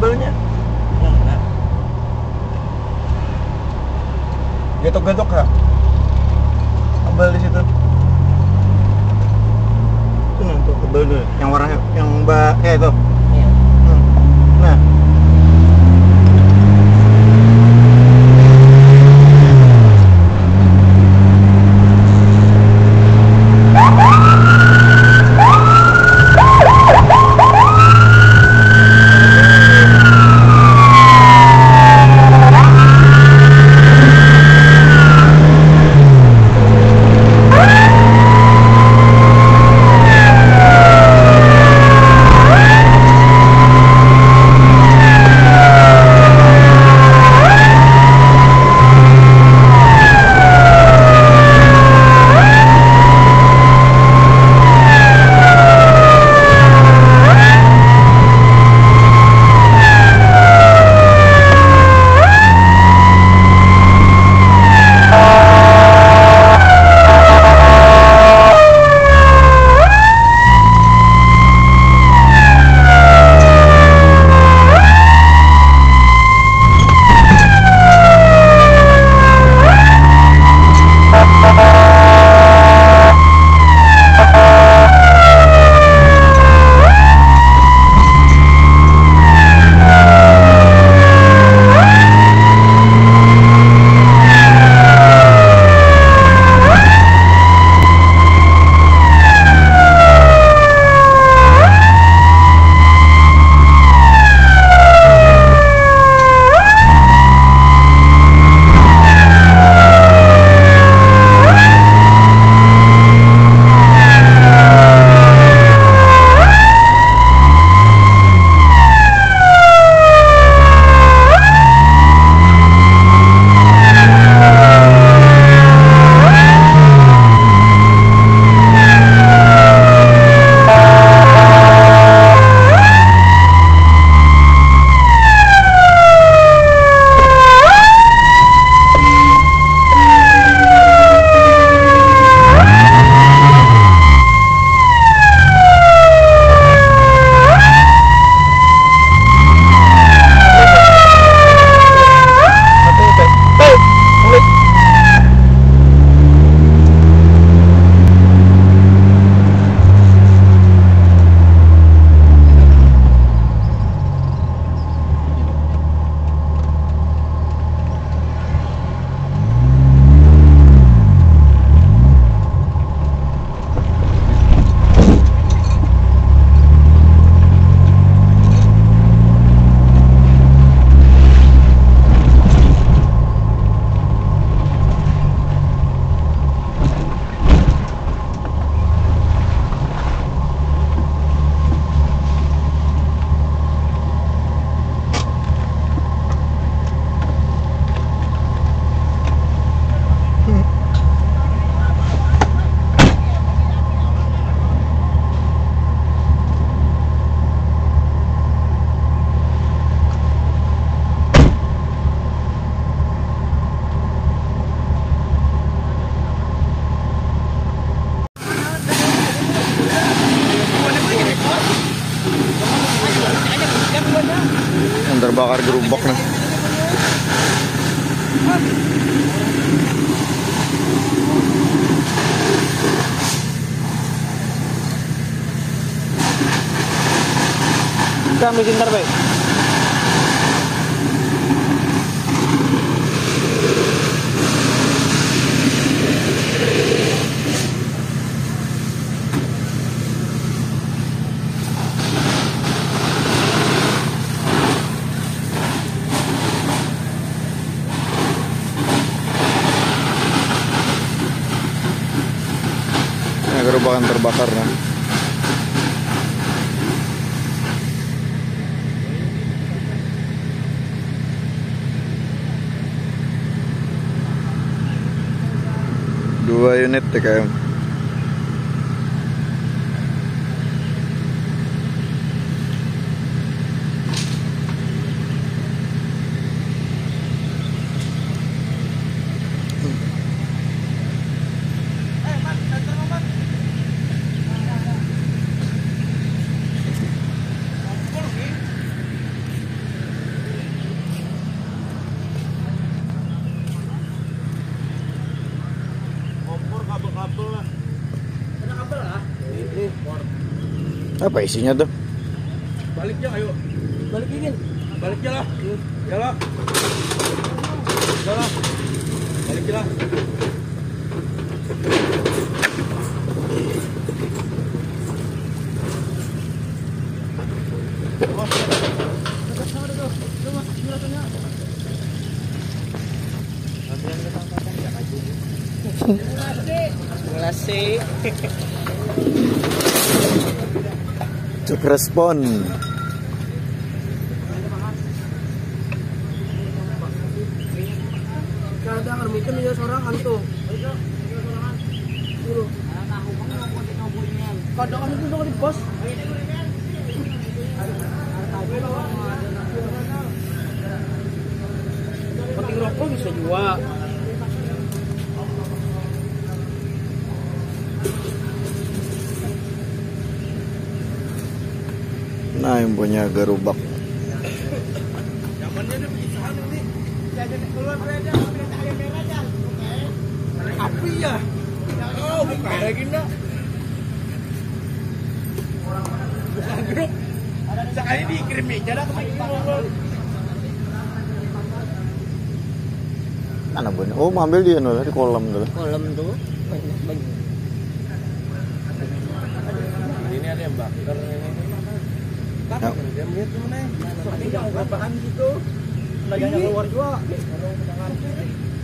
kabelnya. Enggak. Getok-getok ya? Kabel di situ. Itu nih tuh kabel tuh, yang warnanya yang kayak itu. Iya. Nah. Yang terbakar gerobak nih. Kita ambil sebentar, Pak. Gerobakan terbakar kan. Dua unit TKM. Apa isinya tuh? Baliknya ayo. Balik ingin. Baliknya lah. Jalan. Jalan. Baliknya lah. Ngelasi. Cek respon. Kadang ngermikan dia seorang hantu. Kadang kan itu di pos. Penting rokok bisa juga. Nah, yang punya gerobak. Zamannya ada pisahan ini. Jajan keluar aja, ambil ayam merah aja. Api ya. Oh, bukan lagi nak. Bukan grup. Sekali dikirim aja dah kemarin. Mana bener? Oh, ambil dia nol di kolam tuh. Kolam tuh banyak. Ini ada yang bakar ini. Ya. Dia melihat mana? Berapaan gitu. Lagi keluar juga.